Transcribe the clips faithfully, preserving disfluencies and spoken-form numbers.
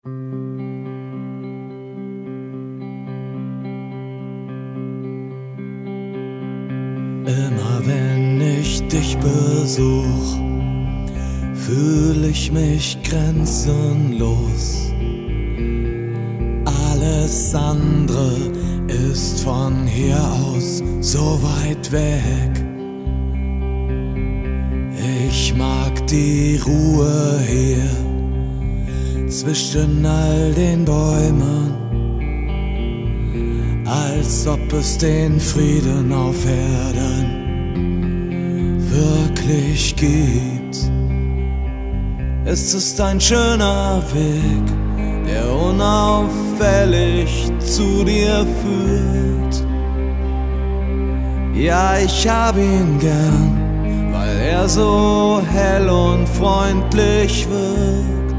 Immer wenn ich dich besuch, fühl ich mich grenzenlos. Alles andere ist von hier aus so weit weg. Ich mag die Ruhe hier zwischen all den Bäumen, als ob es den Frieden auf Erden wirklich gibt. Es ist ein schöner Weg, der unauffällig zu dir führt. Ja, ich hab ihn gern, weil er so hell und freundlich wirkt.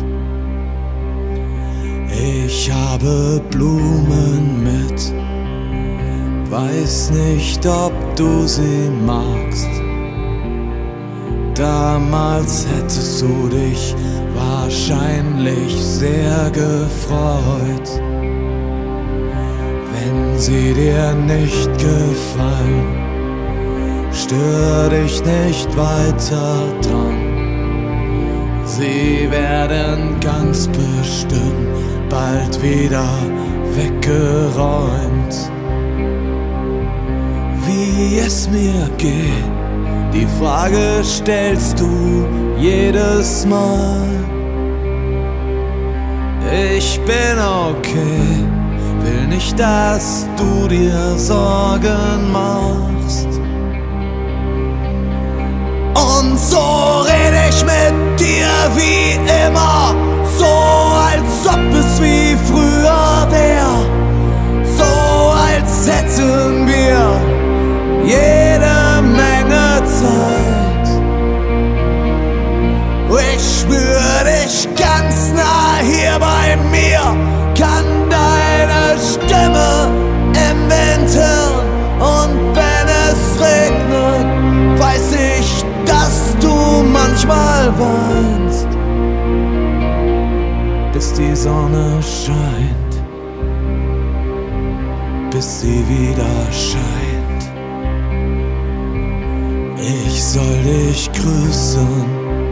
Ich habe Blumen mit, weiß nicht, ob du sie magst. Damals hättest du dich wahrscheinlich sehr gefreut. Wenn sie dir nicht gefallen, stör dich nicht weiter dran. Sie werden ganz bestimmt bald wieder weggeräumt. Wie es mir geht, die Frage stellst du jedes Mal. Ich bin okay, will nicht, dass du dir Sorgen machst. Und so rede ich mit dir wie immer, so als ob es wie früher wär, so als hätten wir jede Menge Zeit. Ich spür dich ganz nah hier bei mir, kann deine Stimme im Wind hören. Und wenn es regnet, weiß ich, dass du manchmal weinst, bis die Sonne scheint, bis sie wieder scheint. Ich soll dich grüßen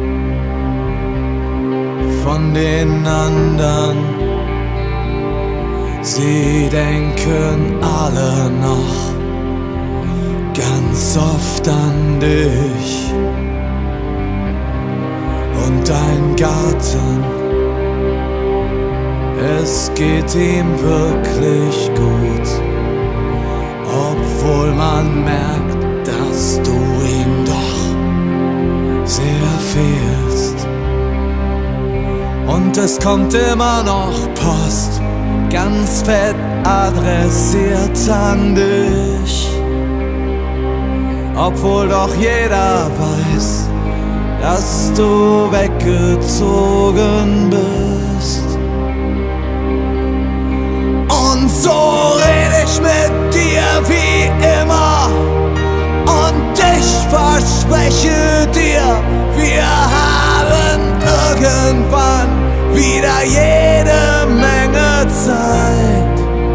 von den anderen. Sie denken alle noch ganz oft an dich. Und dein Garten, es geht ihm wirklich gut, obwohl man merkt, dass du ihm doch sehr fehlst. Und es kommt immer noch Post, ganz fett adressiert an dich, obwohl doch jeder weiß, dass du weggezogen bist. Und so red ich mit dir wie immer, und ich verspreche dir, wir haben irgendwann wieder jede Menge Zeit.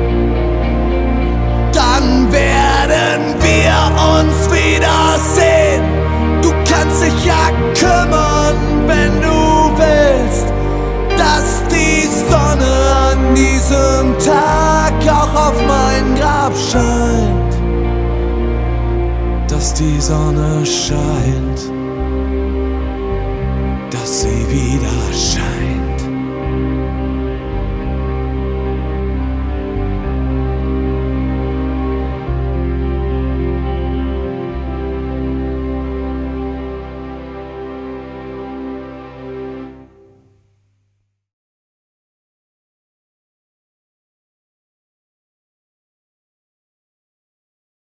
Dann werden wir uns wiedersehen. Du kannst dich ja kümmern, wenn du willst, dass die Sonne an diesem Tag auch auf mein Grab scheint. Dass die Sonne scheint, dass sie wieder scheint.